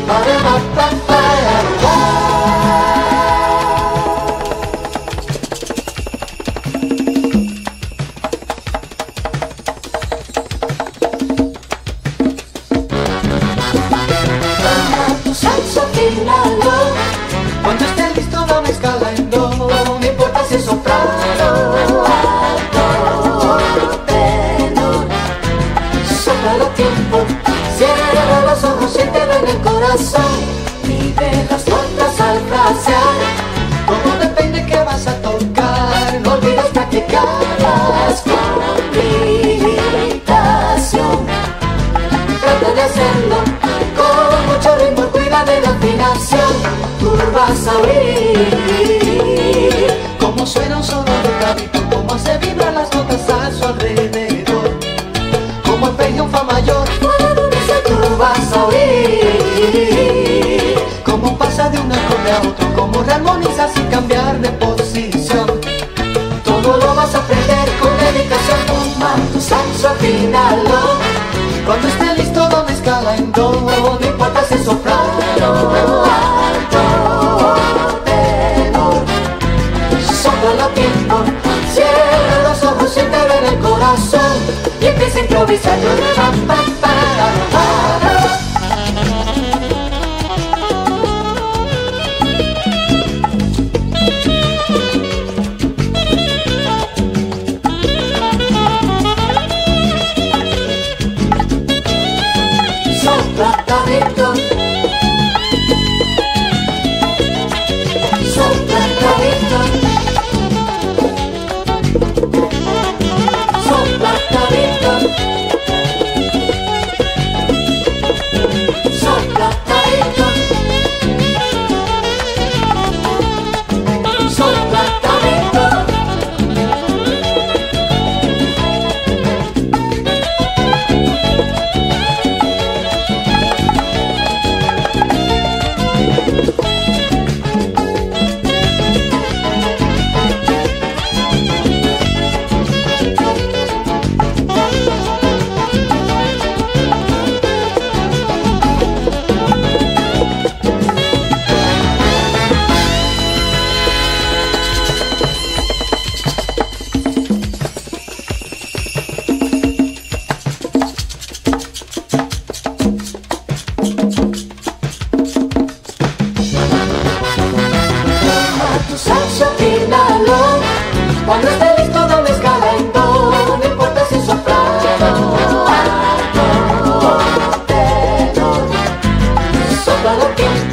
Cuando esté listo dame escala en do, no importa si es soprano, alto, tenor. Sóplalo a tiempo, cierra los ojos, siéntelo en el corazón. Vive las notas al frasear, como depende que vas a tocar. No olvides practicarlas con meditación. Trata de hacerlo con mucho ritmo, cuida de la afinación. Tú vas a oír cómo suena un solo de clavito, cómo se vibran las notas a su alrededor, como empeña un fa mayor. Tú vas a oír cómo pasa de un acorde a otro, cómo rearmoniza sin cambiar de posición. Todo lo vas a aprender con dedicación. Toma tu saxo, afínalo. Cuando esté listo dame escala en do, no importa si es soprano, alto, tenor. Sóplalo a tiempo, cierra los ojos, siéntelo en el corazón y empieza a improvisar. Soplatadito, soplatadito, soplatadito, soplatadito, soplatadito. Cuando esté listo dame escala en do, no importa si es soprano, alto, tenor. Sóplalo a tiempo,